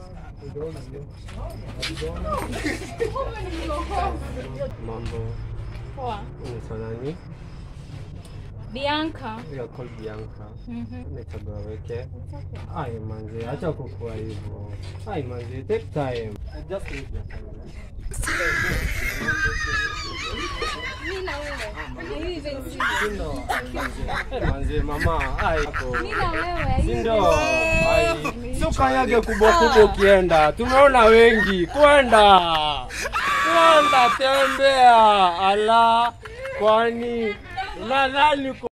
Mambo. Poa. Unaitwa nani? Bianca. You're called Bianca. Unachagua weke. Ai manze, acha kukua hivyo. Ai manze, take time. Just take your time. Mimi na wewe. Manze mama, ai. Mimi na wewe. Ndio. Ai. Sio kanyage kubwa kubwa ukienda. Tumeona wengi. Kwenda tembea. Ala. Kwani unadhani